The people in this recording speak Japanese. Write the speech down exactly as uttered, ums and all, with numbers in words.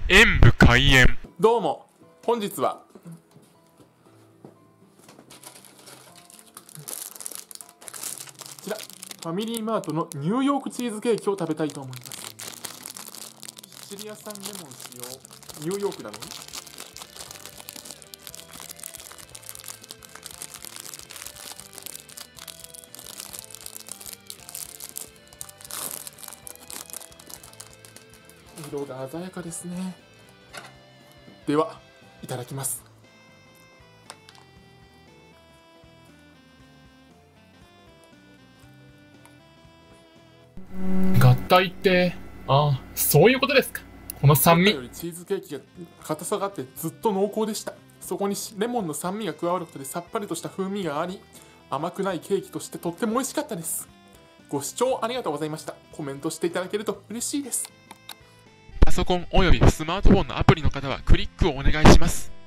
演武開演。 どうも、本日はこちらファミリーマートのニューヨークチーズケーキを食べたいと思います。シチリア産レモン使用、ニューヨークなのに色が鮮やかですね。では、いただきます。 合体って、ああ、そういうことですか。この酸味。 よりチーズケーキが硬さがあってずっと濃厚でした。そこにレモンの酸味が加わることでさっぱりとした風味があり、甘くないケーキとしてとっても美味しかったです。ご視聴ありがとうございました。コメントしていただけると嬉しいです。 パソコンおよびスマートフォンのアプリの方はクリックをお願いします。